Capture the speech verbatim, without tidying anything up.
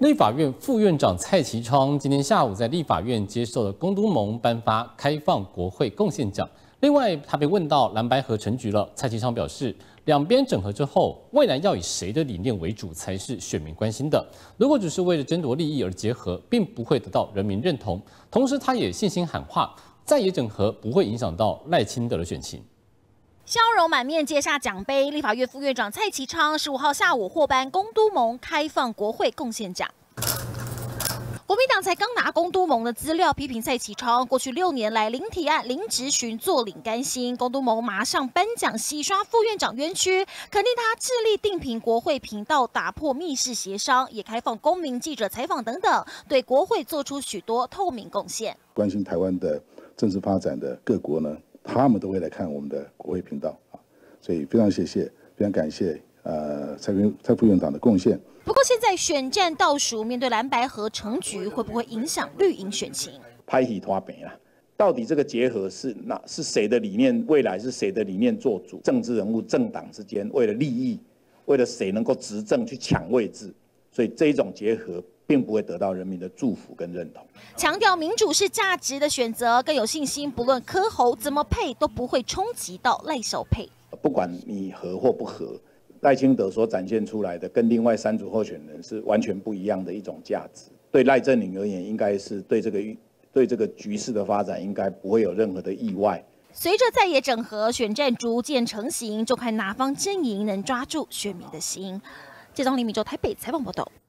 立法院副院长蔡其昌今天下午在立法院接受了公都盟颁发开放国会贡献奖。另外，他被问到蓝白合成局了，蔡其昌表示，两边整合之后，未来要以谁的理念为主才是选民关心的。如果只是为了争夺利益而结合，并不会得到人民认同。同时，他也信心喊话，在野整合不会影响到赖清德的选情。 笑容满面接下奖杯，立法院副院长蔡其昌十五号下午获颁公都盟开放国会贡献奖。国民党才刚拿公都盟的资料批评蔡其昌，过去六年来零提案、零质询、坐领甘心，公都盟马上颁奖洗刷副院长冤屈，肯定他致力定评国会频道，打破密室协商，也开放公民记者采访等等，对国会做出许多透明贡献。 关心台湾的政治发展的各国呢？ 他们都会来看我们的国会频道啊，所以非常谢谢，非常感谢呃蔡副蔡副院长的贡献。 不过现在选战倒数，面对蓝白合成局，会不会影响绿营选情？ 拍戏拖平啦，到底这个结合是哪是谁的理念？未来是谁的理念做主？政治人物、政党之间为了利益，为了谁能够执政去抢位置，所以这一种结合。 并不会得到人民的祝福跟认同。 强调民主是价值的选择，更有信心，不论柯侯怎么配，都不会冲击到赖萧配。 不管你合或不合，赖清德所展现出来的，跟另外三组候选人是完全不一样的一种价值。对赖阵营而言，应该是对这个对这个局势的发展，应该不会有任何的意外。 随着在野整合，选战逐渐成型，就看哪方阵营能抓住选民的心。记者李敏洲台北采访报道。